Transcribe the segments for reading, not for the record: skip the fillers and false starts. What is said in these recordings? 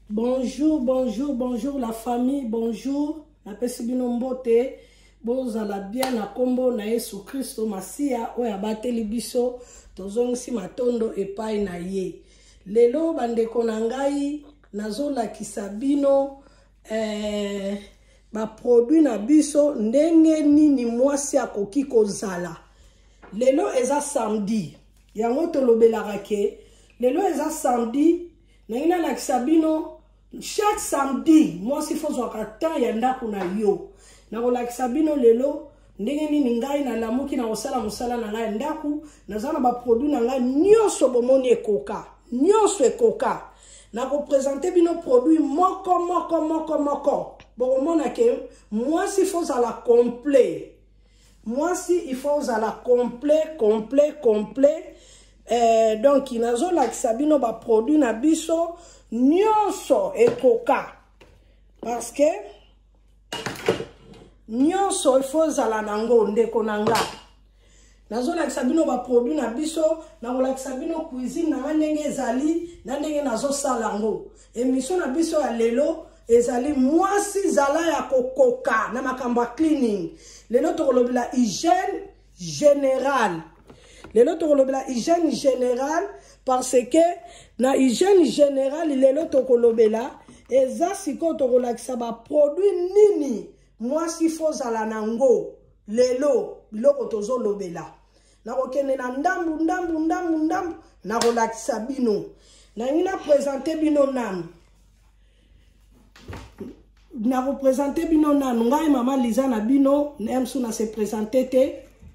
Bonjour, bonjour, bonjour la famille, bonjour. Na pesi bino mbote, bozala bien na kombo na Yesu Kristo Masia, oya bateli biso, tozongisi matondo epai na ye. Lelo bandeko na ngai, nazolakisa bino, ba produit na biso, ndenge nini mwasi akoki kozala. Lelo eza samedi, yango tolobelaka ke, lelo eza samedi, na lakisa bino, chaque samedi, moi si faut zwaka ya ndaku na yo. Na kolakisa bino lelo, ndenge nini ngai na lamuki na osala musala na ngai ndaku, nazana ba produit na ngai nyonso bomoni ekoka. Nyonso ekoka. Na ko présenter bino produit moko. Bomona ke moi si faut à la complet. Moi si il faut à la complet. Donc inazo lakisa bino ba produit na biso nyonso ekoka parce que nyonso il faut zala nango ndeko nanga nazo lakisa bino ba produit na biso na kolakisa bino cuisine na ndenge ezali na ndenge nazo sala ngo émission na biso ya lelo ezali mwasi zala ya kokoka na makambo cleaning lelo tokolobela hygiène générale. Lelo tokolobela hygiène générale parce que na hygiène générale lelo tokolobela eza siko tokolakisa ba produit nini mwasi fozala nango lelo biloko tozolobela na kokende na ndambu na kolakisa bino na ngina présenter bino nanu na représenter bino nanu ngai mama Liza na bino nemsu na se présenter te.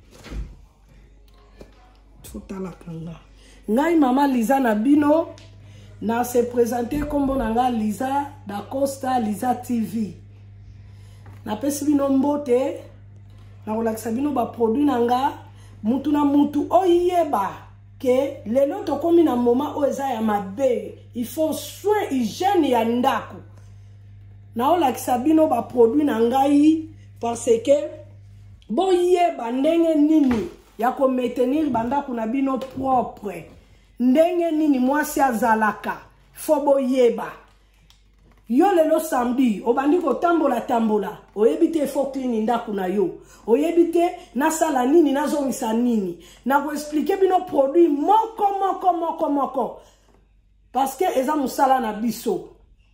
Ngai mama Liza na bino na se présenter kombo na nga Liza da Costa Liza TV. Na pesi bino mbote na kolakisa bino ba produit na nga mutu na mutu oyeba ke lelo tokomi na moment o eza ya mabe. Il faut soin hygiène ya ndako. Na olakisa bino ba produit na ngai parce que boyeba ndenge nini ya ko maintenir bandaku na bino propre. Ndenge nini mwasi azalaka. Fobo yeba. Yo lelo samedi, obandi ko tambola. Oyebite fo clean ndaku na yo. Oyebite na sala nini na zongisa nini. Na ko expliquer bino produit moko. Parce que eza musala na biso.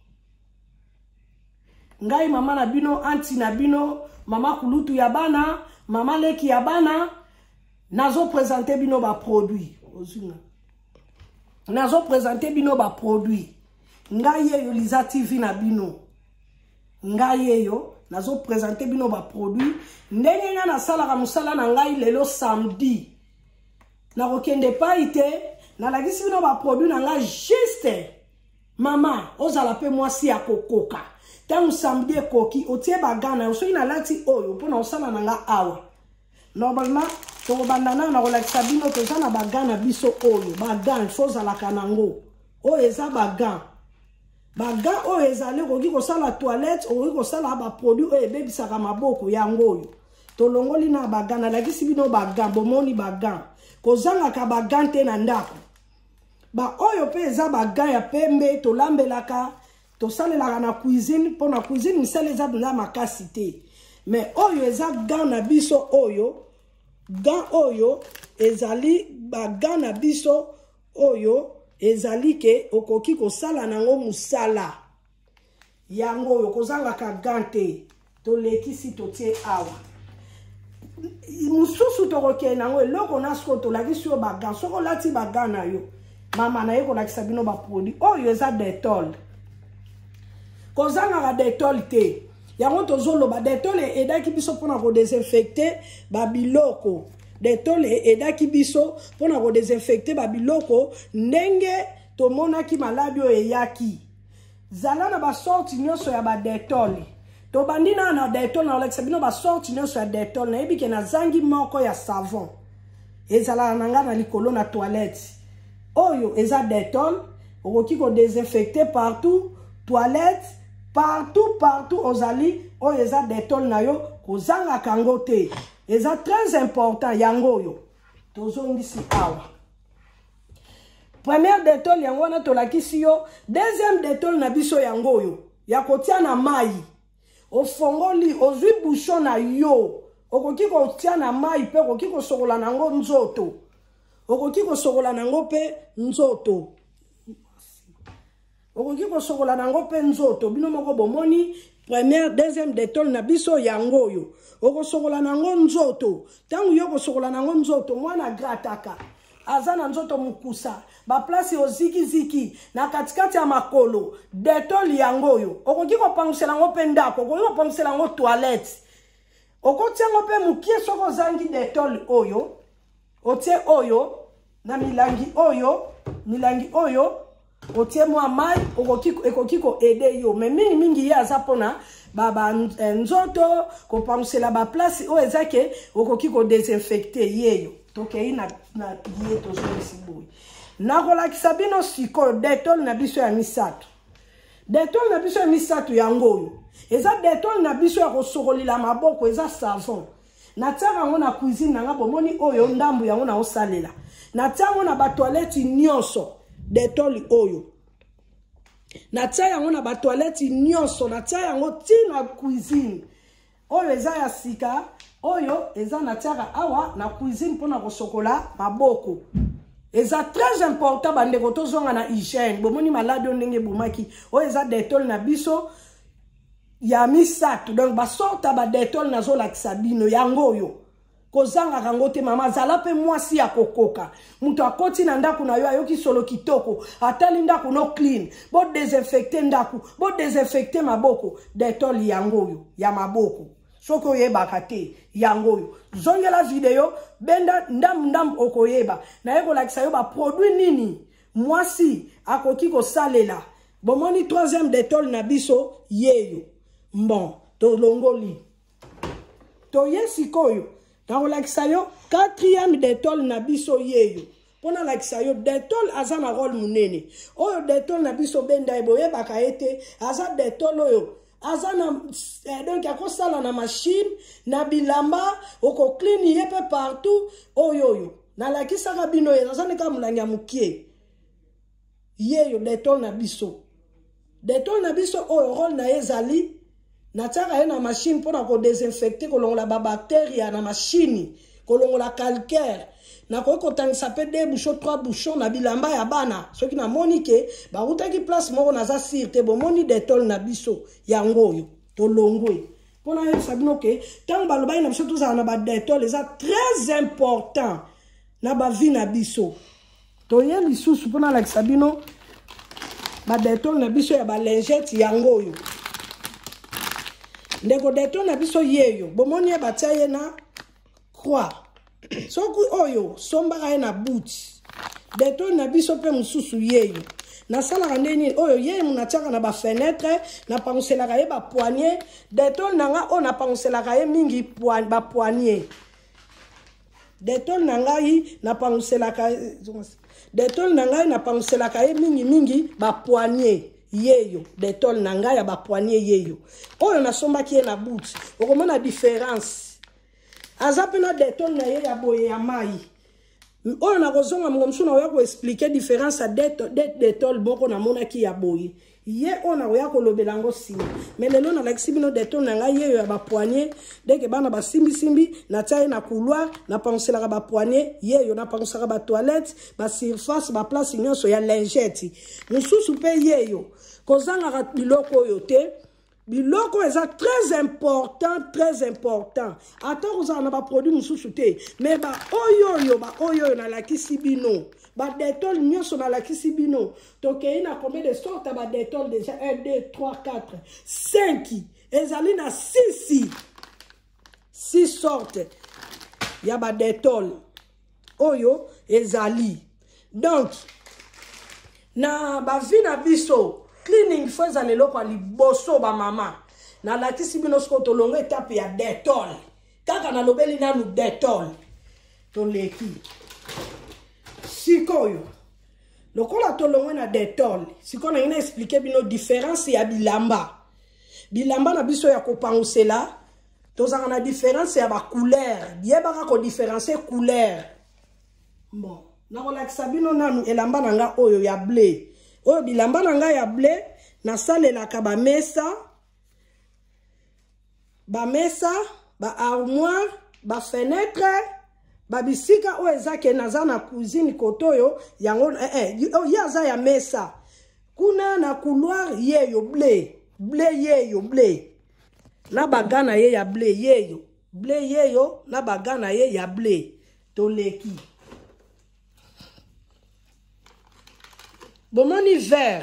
Ngai mama na bino, anti na bino, mama kulutu ya bana, mama leki ya bana. Nazo présenter bino ba produit. Nazo présenter bino ba produit. Ngaye yo Liza TV na bino. Ngaye yo nazo présenter bino ba produit. Ndenge nga na sala ka musala na ngai lelo samedi. Na kokende pa ite na lagisi bino ba produit na nga juste. Mama, ozala pe mwasi ya kokoka. Tangu samedi ekoki otie bagana oso ina lati oyo pona osala na nga awa. Normalement tokobandana na kolakisa bino toza na bagana biso oyo bagan fozalaka nango oyo eza bagan oyo ezali okoki kosala toilette okoki kosala ba produit oyo ebebisaka maboko yango oyo tolongoli na bagan alakisi bino bagan bomoni bagan kozangaka bagan te na ndako ba oyo pe eza bagan ya pembe tolambelaka tosalelaka na cuisine pona cuisine misala eza na makasi te mais oyo eza gan na biso oyo gan oyo ezali bagan na biso oyo ezali ke okoki kosala nango musala yango oyo kozangaka gan te tolekisi totie awa mususu tokoke nango eloko na siko tolakisi yo bagan soko lati bagan na yo mama na ye kolakisa bino ba produit oyo eza Dettol kozangaka Dettol te yango tozoloba Dettol edaki biso pona ko désinfecter ba biloko Dettol edaki biso pona ko désinfecter ba biloko ndenge tomonaki maladi o eyaki zala na ba sorti nyonso ya ba Dettol to bandina na Dettol na olekisa bino ba sorti nyonso ya Dettol na yebike na zangi moko ya savon ezala na nga na likolo na toilette oyo eza Dettol okoki ko désinfecter partout toilette partout ozali oyo eza Dettol na yo kozanga kango te eza très important yango yo tozongisi awa Première détol yango na tolakisi yo. Deuxième détol na biso yango yo. Ya kotia na mai. Ofongoli ozwi bouchon na yo. Okoki kotia na mai pe okoki kosokola nango nzoto. Okoki kosokola nango pe nzoto. Okoki kosokola nango pe nzoto. Bino moko bomoni première, deuxième détol na biso yango yo. Okosokola nango nzoto. Tangu yo kosokola nango nzoto mwana grataka. Azana nzoto mukusa. Ba place oziki ziki na katikati ya makolo. Détol yango yo. Okoki kopangusela ngo pe ndako. Okoki kopangusela ngo toilette. Okotia ngo pe mukie soko zangi détol oyo. Otie oyo na milangi oyo. Otie mwa mai ekoki ko ede yo. Mais mingi ya zapona baba nzoto ko pangusela ba place o ezake okoki ko désinfecter yeyo. Tokei na yeto zo siboy. Na kolakisa bino siko détol na biso ya misato. Détol na biso ya misato yango yo. Eza détol na biso ya kosokolila maboko eza savon. Na tiaka ngo na cuisine nanga bomoni oyo ndambu yango na osalela. Na tiaka na ba toilette nyonso détol oyo. Na tiaka yango na ba toilette nyonso na tiaka yango tina cuisine. Oyo eza ya sika, oyo eza na tiaka awa na cuisine pona kosokola maboko. Eza très important bandeko tozonga na hygiène. Bomoni malade ndenge bomaki. Oyo eza détol na biso ya misato. Donc ba sorta ba détol na zo lakisa bino yango yo. Kozanga kango te mama zala pe mwasi ya kokoka. Muto akoti na ndaku na yo ayoki solo kitoko. Atali ndaku no clean. Bo désinfecter ndaku. Bo désinfecter maboko. Détol yango yo ya maboko. Soko yeba kate yango yo. Zongela video benda ndam okoyeba. Na yeko lakisa yo ba produit nini. Mwasi akoki ko salela. Bomoni troisième détol na biso yeyo. Bon, to longoli. To yesikoyo. Na lakisa yo quatrième détol na biso yeyo. Pona lakisa yo détol azana rôle munene. Oyo détol na biso benda eboyeba ka ete aza détol oyo. Azana donc akosala na machine na bilamba oko clean yepe partout oyo. Na lakisa ka bino azana ka mulanga mukie. Yeyo détol na biso. Détol na biso oyo rôle na ezali na tiaka na machine pour ko désinfecter kolongola ba bactéries na machine kolongola calcaire na ko tangisa pe 2 bouchons 3 bouchons na bilamba ya bana soki na monike ba utaki place moko na za sirte bo moni détol na biso yango yo to longwe pona yo sabino ke tant baloba na biso tous na ba détol eza très important na ba vie na biso to ye lisusu pona la sabino ba détol na biso ya ba lingette yango yo. Ndeko détol na biso yeyo bomoni batia ye na croix soku oyo somba na boot détol na biso pe mususu yeyo na sala ndeni oyo ye munatiaka na ba fenêtre na pangusela ka ye ba poignée détol nanga o na pangusela ka ye mingi ba poignée détol nangai na pangusela ka détol nangai na pangusela ka ye mingi ba poignée yeyo détol nanga ya ba poignée yeyo oyo na somba ki na boot okomona différence azapena détol na ye ya boye ya mai oyo na kozonga mngomsu na ya ko expliquer différence a détol boko na mona ki ya boye ye ona ya ko lobelango sima mais lelo na lakisi bino détol nanga yeyo ya ba poignée dès que bana ba simbi na taille na couloir na pensela ba poignée yeyo na pensela ba toilette ba surface ba place nyonso ya lingette mususu pe yeyo kozanga biloko yote biloko eza très important ata kozanga ba produit mususu te mais ba oyo na lakisi bino ba détol nyonso na lakisi bino tokei na combien de sortes ba détol déjà 1 2 3 4 5 ezali na 6 sortes ya ba détol oyo ezali donc na ba vie na biso cleaning faut za lelo kwa liboso ba mama na lakisi bino sko to longo étape ya détol kaka na lobeli nanu détol to leki sikoyo lokola to longo na détol siko na ina expliquer bino différence ya bilamba na biso ya kopangusela to za na différence ya ba couleur yeba ka ko différencier couleur bon Na kolakisa bino nanu elamba nanga oyo ya blé. Oyo bilamba nanga ya blé na salelaka ba mesa, ba armoire, ba fenêtre, ba bisika oyo ezake naza na cuisine kotoyo yango yaza ya mesa. Kuna na couloir yeyo blé yeyo blé. Na bagana ye ya blé yeyo. Blé yeyo na bagana ye ya blé. Toleki. Bomoni verre.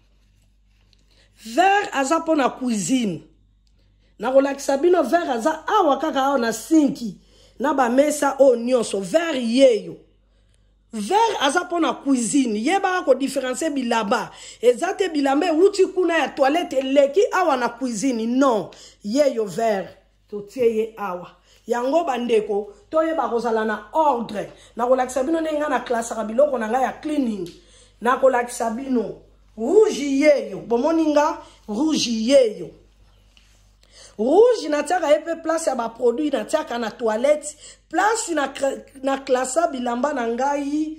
Verre aza po na cuisine. Na kolakisa bino verre aza awa kaka awa na sinki. Na ba mesa o nyonso verre yeyo. Verre aza po na cuisine. Yeba ko différencier bilamba. Ezate bilamba uti kuna ya toilette leki awa na cuisine. Non. Yeyo verre. Totie ye awa. Yango bandeko. Toyeba kozala na ordre. Na kolakisa bino nenga na classe biloko na nga ya cleaning. Na kolakisa bino. Rouge yeyo. Bomoninga rouge yeyo. Rouge natiaka epe place ya ba produit natiaka na toilette. Place na klasa bilamba na ngai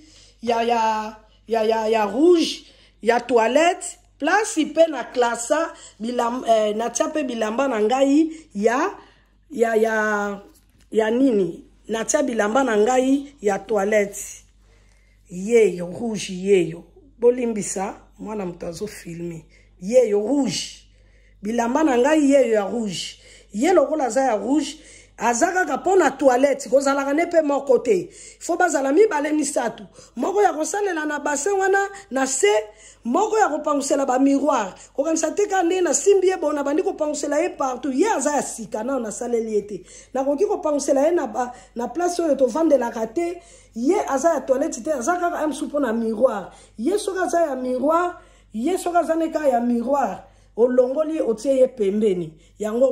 ya rouge ya toilette. Place ipe na klasa natia pe bilamba na ngai ya nini. Natia bilamba na ngai ya toilette. Yeyo rouge yeyo. Bolimbisa mwana mutazo filmer. Yeyo rouge. Bilamba na ngai yeyo ya rouge. Ye lokola za ya rouge. Azaka kapona toilette. Kozalaka nepe moko te. Faut bazala mibale misatu. Moko ya kosalela na bassin wana na se. Moko ya kopangusela ba miroir. Kokanisa teka nde na simbie bona bandi kopangusela ye partout. Ye aza ya sika na saleli ete. Na koki kopangusela ye na place oyo to vandelaka te. Ye aza ya toilette te. Azaka kaka msupo na miroir. Ye soka za ya miroir. Ye soka za neka ya miroir. Olongoli otie ye pembeni. Yango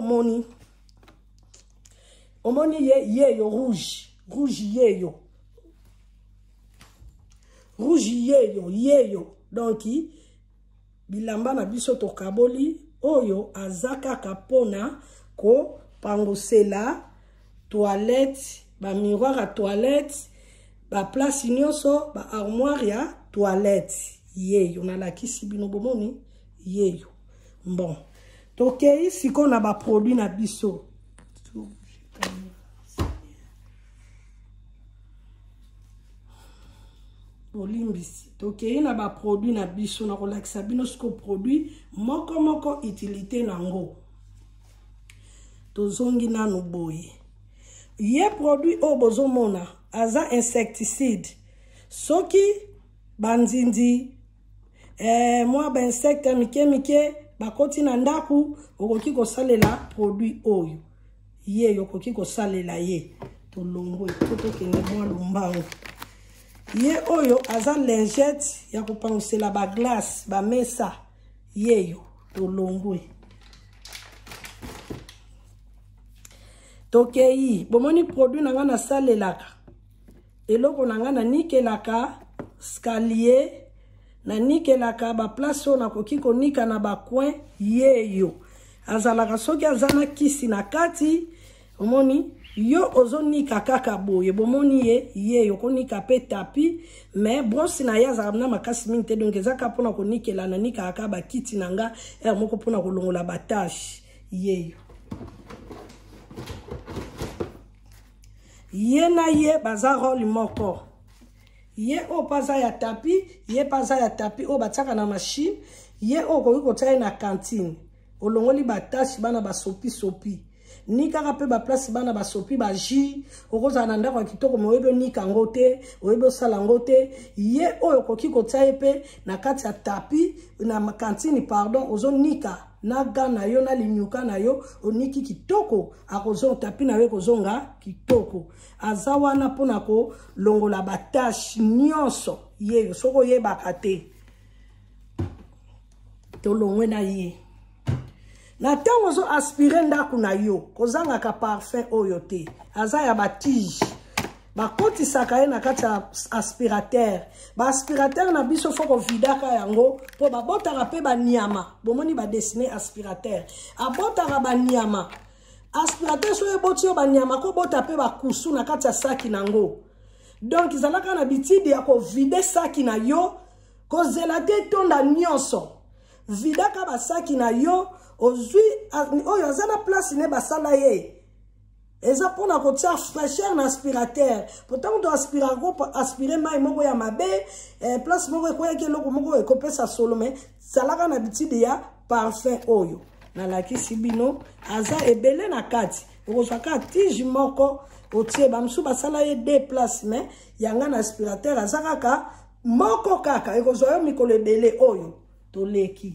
omoni yeyo rouge. Rouge yeyo. Rouge yeyo. Donc, bilamba na biso to kaboli. Oyo azaka kapona ko pangosela toilette. Ba miroir à toilette. Ba place nyonso. Ba armoire ya toilette. Yeyo. Nalakisi bino bomoni. Yeyo. Bon. Tokei siko na ba produit na biso. Olimbisi. Tokei na ba produit na biso na kolakisa bino siko produit moko utilité nango. Tozongi nanu boye. Ye produit o bozomona aza insecticide. Soki banzindi moi ba insecte mike bakoti na ndaku okoki kosalela produit oyo. Ye yokoki kosalela ye. Tolongo tokende mwa lumbango. Ye oyo aza lingette ya kopangusela ba glace ba mesa. Yeyo tolongo. Tokei bomoni produit nanga na salelaka. Eloko nanga na nikelaka scalier na nikelaka ba place na koki konika na ba coin yeyo. Azalaka soki azana kisi na kati omoni yo ozonika kaka boye bomoni yeyo konika pe tapi mais brosse na ya za na makasi minte donc ezaka pona konikela na nika aka ba kiti nanga moko pona kolongola ba tâche yeyo. Ye na ye baza rôle moko. Ye o paza ya tapi, ye paza ya tapi o bataka na machine, ye o koki kotia na cantine. Olongoli ba tâche bana ba sopi. Ni kaka pe ba place bana ba sopi ba jus, okoza na ndako kitoko moyebe ni kangote, oyebe sala ngote. Ye o koki kotia pe na kati ya tapi na cantine pardon, ozo nika na gana yo na linyuka na yo oniki kitoko akozo tapi na we kozonga kitoko azawana pona ko longola batash nyonso ye soko ye bakate to longwe na ye na tango zo aspirer ndaku na yo kozanga ka parfum oyo te azaya batige bakoti sakaye na kati aspirateur ba aspirateur na biso foko vidaka yango po babotaka pe ba nyama bomoni ba dessiner aspirateur abotaka ba nyama aspirateur so eboti yo ba nyama ko bota pe ba kusu na kati saki nango Donc ezalaka na bitidi ya ko vide saki na yo ko zelate tonda nyonso vidaka ba saki na yo ozwi oyo azana place ne basala ye eza pona ko tia fraîcheur na aspirateur pourtant on doit aspirer mai moko ya mabe place moko ko yake loko moko ekopesa solo mais salaka na bitidi ya parfum oyo na lakisi bino aza ebele na kati okozwaka tige moko otie bamsu basala ye déplacement yanga na aspirateur aza kaka moko kaka ekozwa yo mikolo ebele oyo toleki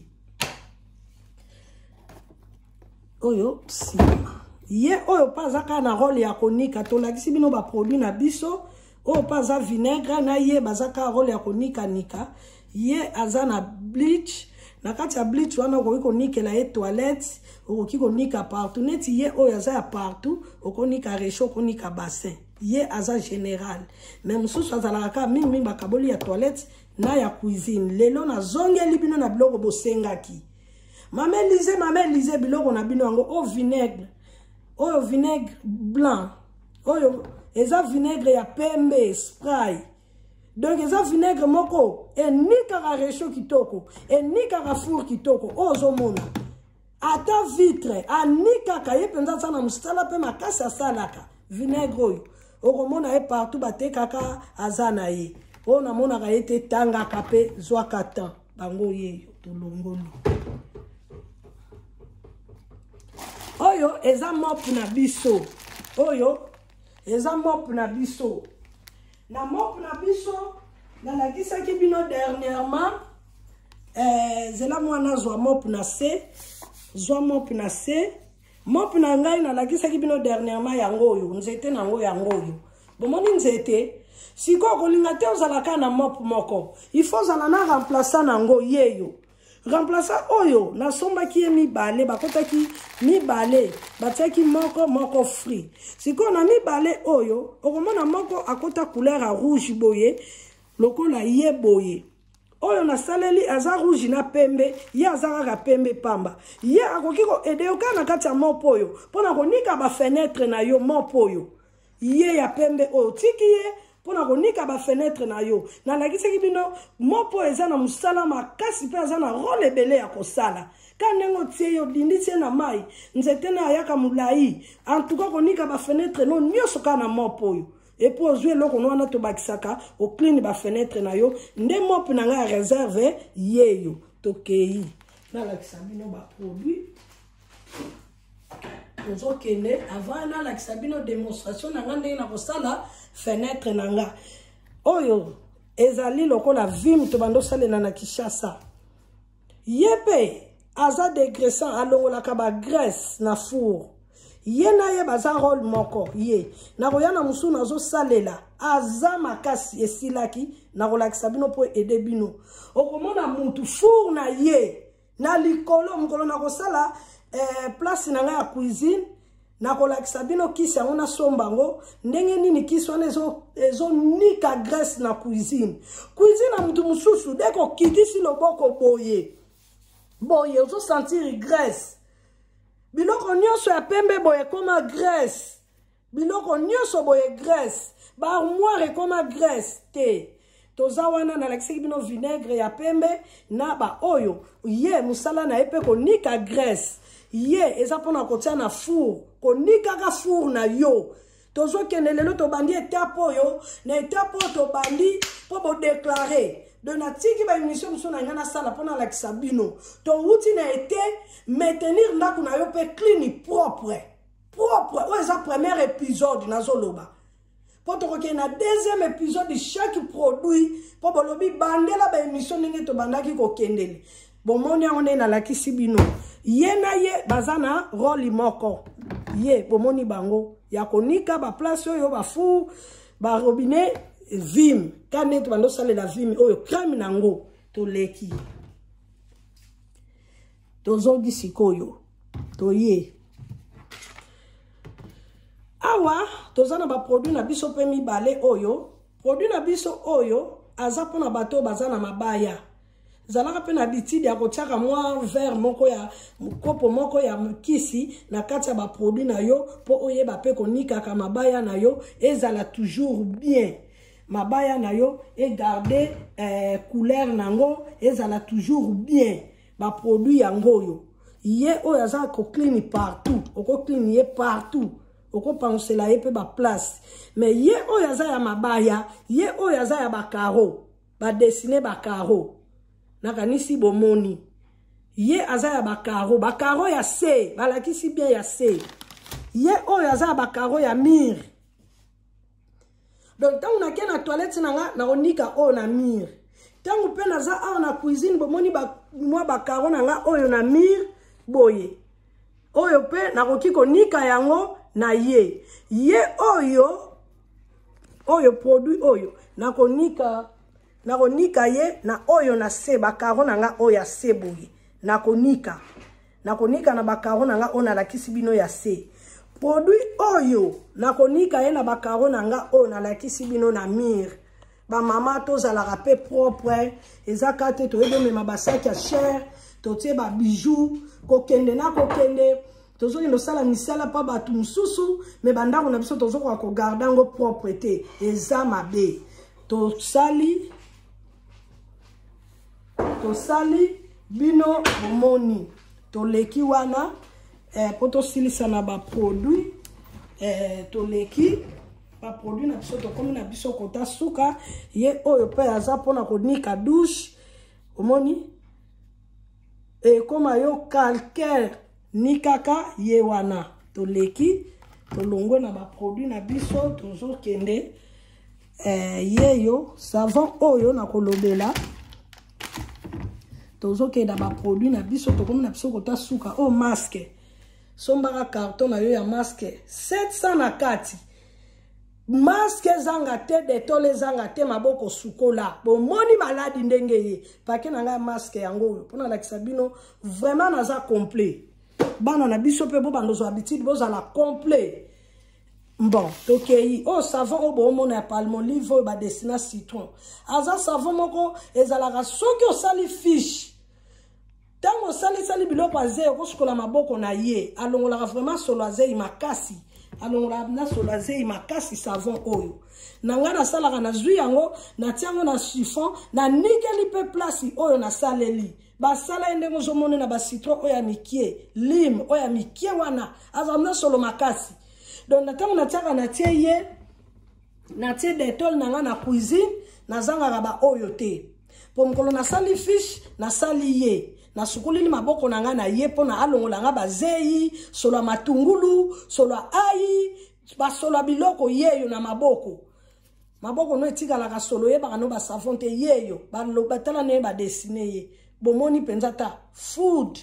oyo sima ye oyo pazaka na rôle ya konika tolakisi bino ba produit na biso oyo paza vinaigre na ye bazaka rôle ya konika nika ye aza na bleach na kati ya bleach wana okoki konikela ye toilette okoki konika partout neti ye oyo aza ya partout okonika réchaud okonika bassin ye aza général mais mosusu azalaka kaka mingi bakaboli ya toilette na ya cuisine lelo nazongeli bino na biloko bosengaki mame lise biloko na bino yango oyo vinaigre blanc oyo eza vinaigre ya pembe spray donc eza vinaigre moko enikaka réchaud kitoko enikaka four kitoko ozomona ata vitre anikaka ye penza sana mustala pe makasi asalaka vinaigre oyo okomona ye partout batekaka aza na ye oyo namonaka ye te tangaka pe zwaka temps bango yeyo tolongoli oyo eza mop na biso oyo eza mop na biso na mop na biso nalakisaki bino dernièrement zela mwana zwa mop na se mop na ngai nalakisaki bino dernièrement yango oyo nzete nango yango oyo bomoni nzete siko kolinga te ozalaka na mop moko il faut zala na remplaçant nango yeyo remplaçant oyo nasombaki ye mibale bakotaki mibale batiaki moko free siko na mibale oyo okomona moko akota couleur ya rouge boye lokola ye boye oyo nasaleli aza rouge na pembe ye aza kaka pembe pamba ye akoki ko ede yo kana kati ya mop oyo mpona konika ba fenêtre na yo mop oyo ye ya pembe oyo tiki ye pona konika ba fenêtre na yo nalakisaki bino mopo eza na musala makasi pe aza na rôle ebele ya kosala ka ndenge otie yo dindi tie na mai nzete na ayaka mulai en tout cas konika ba fenêtre no nyonso ka na mopo oyo epo ozwi eloko no wana tobakisaka ocline ba fenêtre na yo nde mopo na nga ya réserve yeyo tokei nalakisa bino ba produit ozokende avant nalakisa bino démonstration na nga ndenge na kosala fenêtre nanga oyo ezali lokola vim to bando salela na Kinshasa yepe aza dégraissant alongolaka ba graisse na four ye na ye baza rôle moko ye na koyana musu nazo salela aza makasi esilaki na kolakisa bino po ede bino okomona mutu four na ye na likolo mukolo na kosala place na nga ya cuisine na kolakisa bino kisi yango na sombango ndenge nini kisi wana ezo nika graisse na cuisine na mutu mususu deko kitisi loboko boye ozo sentir graisse biloko nyonso ya pembe boye koma graisse biloko nyonso boye graisse ba armoire koma graisse te toza wana nalakisaki bino vinaigre ya pembe na ba oyo ye musala na epe konika graisse ye eza pona kotia na four konikaka four na yo tozokende lelo tobandi etape oyo na etape oyo tobandi po bodéclare de natiki ba émission mosusu na nga na sala mpona alakisa bino towuti na ete maintenir ndako na yo mpe clean propre oyo eza premier épisode nazoloba po tokokende na deuxième épisode chaque produit po bolobi bandela ba émission ndenge tobandaki kokendele bomoni yango nde nalakisi bino ye na ye baza na rôle moko ye bomoni bango ya konika ba place oyo ba four ba robinet vim kane to bando salela vim oyo crème nango toleki tozongi sikoyo toye awa tozana ba produit na biso pe mibale oyo produit na biso oyo aza pona bato baza na mabaya zalaka pe na bitidi ya kotiaka mwa verre moko ya kopo moko ya kisi na kati ya ba produit na yo po oyeba pe konikaka mabaya na yo ezala toujours bien mabaya na yo et garder couleur nango ezala toujours bien ba produit yango yo ye oyo aza ko clean partout oko clean ye partout oko pensela ye pe ba place mais ye oyo aza ya mabaya ye oyo aza ya ba carreau ba dessiner ba carreau nakanisi bomoni ye aza ya ba carreau ya C balakisi bien ya C ye oyo aza ya ba carreau ya mur. Donc tant on a qu'un toilette na onika o na mur. Tant on peut naza a na cuisine bomoni ba moi ba carreau na oyo na mur boye. Oyo pe na kokiko nika yango na ye. Ye oyo produit oyo na konika ye na oyo na se ba carreau na oyo ya se boye. Na konika na ba carreau na ona la kisibino ya se. Produit oyo nakonika ye na bakaro nanga o na lakisi bino na mire ba mama tozala rapé propre ezaka te to ebe mema basaki ya cher to tie ba bijoux kokende na kokende tozo ndo sala misala pa batu mususu me bandako na biso tozo ko garder ngo propreté eza mabe to sali bino bomoni to leki wana poto silisa na ba produit to leki ba produit na biso to komi na biso kota suka ye oyo pe aza pona ko nika douche omoni koma yo calcaire nikaka ye wana to leki to longwe na ba produit na biso tozo kende ye yo savon oyo na kolobela tozo kenda ba produit na biso to komi na biso kota suka o masque sombaka carton na yo ya masque 700 na kati masque zanga te detole zanga te maboko sukola bomoni maladi ndenge ye pake na nga masque yango pona la kisabino vraiment naza complet bana na biso pe bo bandozo habitude bozala complet bon tokei o savon o bo mona palmolive ba destina citron aza savon moko ezala soki osali fiche. Tango sali biloko aze okosukola maboko na ye alongola vraiment solo aze makasi alongola na solo aze makasi savon oyo nanga na salaka na zui yango na tiango na chiffon na nikeli pe place oyo na saleli ba sala ndenge zomone na ba citron oya mikie lime oya mikie wana azamna solo makasi donc na tango na tiaka na tie ye na tie detol nanga na cuisine na zanga ba oyo te pomkolo na sali fish na sali ye na sukuli maboko nanga na ye pona alongola nga bazei solo matungulu solo ai ba solo biloko yeyo na maboko no etikala ka solo ye baka no ba savon te yeyo ba lo batala ne ba dessiner ye bomoni penzata food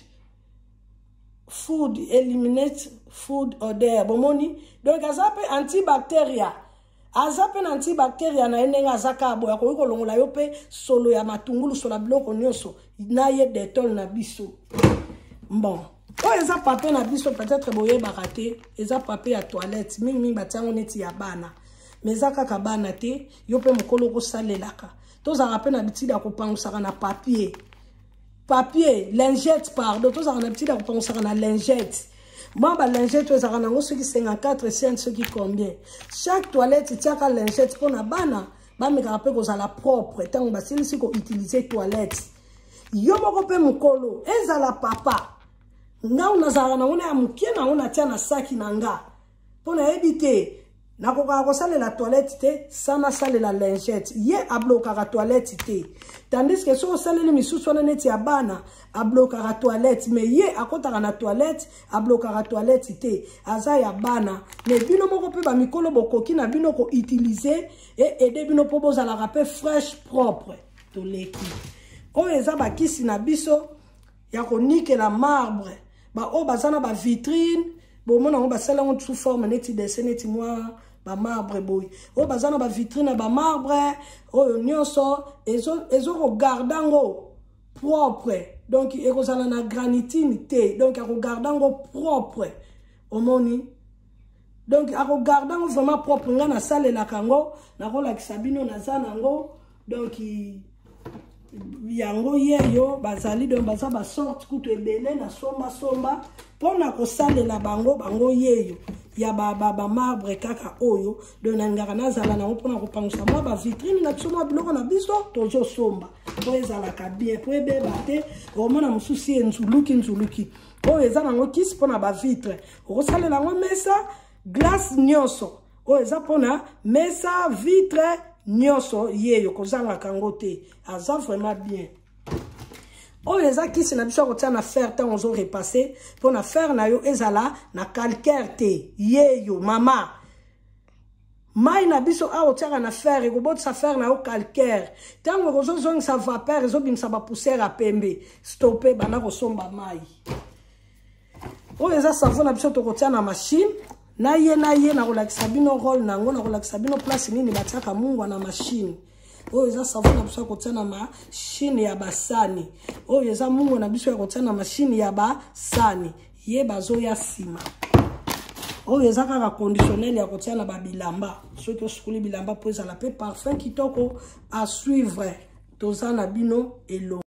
eliminate food odor bomoni donc azape antibacteria na enenga azaka boya ko kolongola yo pe solo ya matungulu solo biloko nyonso na ye detol na biso bon o eza papier na biso peut-être boye bakate eza papier ya toilette mingi batiango neti ya bana mais eza ka bana te yo pe mokolo ko salelaka tozaka pe na bitida ko pangusaka na papier lingette pardon tozaka na bitida ko pangusaka na lingette. Moi, la lingette, tu as ceux qui 54 cents, ceux qui combien. Chaque toilette, tu as une lingette pour la bana. Bah, mais rappelle que la propre. Tant que c'est ici qu'on utilise toilette. Yo moko pe mukolo. Eza la papa. Nga unazara na una amukie na una tia na saki nanga. Pour na éviter. Na koka sale la toilette te, sana sale la lingette. Ye abloka la toilette te. Tandis que si on sale les misusu na neti ya bana, abloka la toilette. Mais ye akota na toilette, abloka la toilette te. Aza ya bana. Mais bino moko pe ba mikolo bokoki na bino ko utiliser et aider bino po boza la rappel fraîche propre. To leki. O eza ba kisi na biso ya ko nike la marbre. Ba o bazana ba vitrine. Bon, moi, on va sala on sous forme neti dessin neti moi ba marbre boy. O bazana ba vitrine ba marbre, o nyonso ezo regardango propre. Donc ekozala na granitine te. Donc regardango propre. Omoni. Donc regardango vraiment propre nga na sale la kango, na ko la kisabino na zanango. Donc yango yeyo bazali donc baza ba sorte kutu ebele na somba pona ko salela bango yeyo ya ba marbre kaka oyo de nangara nazala na opona ko pangisa moi ba vitrine na biso moi biloko na biso tozo somba po ezala ka bien po ebe bate o mona mususi nzuluki o eza nango kisi pona ba vitre o salela ngo mesa glace nyonso o eza pona mesa vitre nyonso yeyo kozanga kango te aza vraiment bien. Oh les aki si na biso ko tia na fer tant on zo repasser pour na fer na yo ezala na calcaire te yeyo mama mai na biso a o tia na fer e ko bot sa fer na yo calcaire tant ko zo zong sa vapeur zo bim sa ba poussière a pembe stopper bana ko somba mai. Oh les savon na biso to ko tia na machine na ye na ko lakisa bino rôle nango na ko lakisa bino place nini batiaka mungu na machine. Oh eza savon na biso ya kotia na machine ya basani. Oh eza mungu na biso ya kotia na machine ya basani. Ye bazo ya sima. Oh eza kaka conditionnel ya kotia na bilamba. Soki osukuli bilamba po ezala pe parfum kitoko à suivre. Toza na bino elo.